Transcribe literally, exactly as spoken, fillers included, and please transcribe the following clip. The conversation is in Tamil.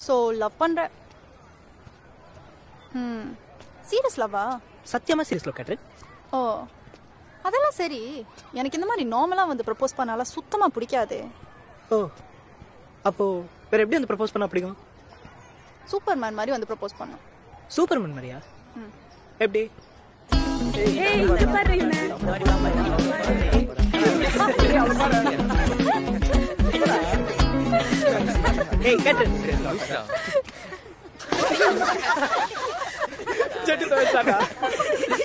சோ லவ் பண்ற. ம் சீரியஸ் லவ்வா? சத்தியமா சீரியஸ் லவ் கேட்ரு. ஓ அதெல்லாம் சரி. எனக்கு இந்த மாதிரி நார்மலா வந்து ப்ரப்போஸ் பண்ணால சுத்தமா பிடிக்காது. ஓ அப்போ வேற எப்படி வந்து ப்ரப்போஸ் பண்ண பிடிக்கும்? சூப்பர்மேன் மாதிரி வந்து ப்ரப்போஸ் பண்ணும். சூப்பர்மேன் மாதிரியா? எப்படி? ஏய் இந்த பாரு என்ன ஏய் கேட்டு ஜெட்டு தோச்சாடா